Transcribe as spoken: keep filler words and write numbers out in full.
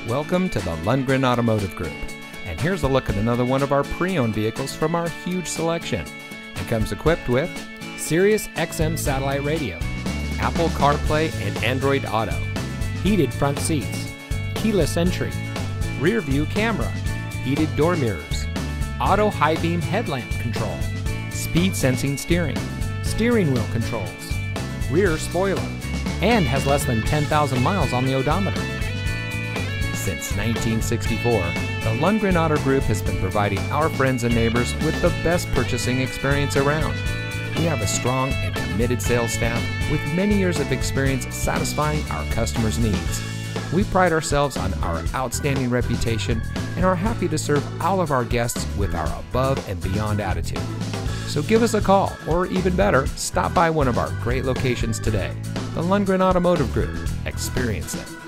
Welcome to the Lundgren Automotive Group. And here's a look at another one of our pre-owned vehicles from our huge selection. It comes equipped with Sirius X M satellite radio, Apple CarPlay and Android Auto, heated front seats, keyless entry, rear view camera, heated door mirrors, auto high beam headlamp control, speed sensing steering, steering wheel controls, rear spoiler, and has less than ten thousand miles on the odometer. Since nineteen sixty-four, the Lundgren Auto Group has been providing our friends and neighbors with the best purchasing experience around. We have a strong and committed sales staff with many years of experience satisfying our customers' needs. We pride ourselves on our outstanding reputation and are happy to serve all of our guests with our above and beyond attitude. So give us a call, or even better, stop by one of our great locations today. The Lundgren Automotive Group. Experience it.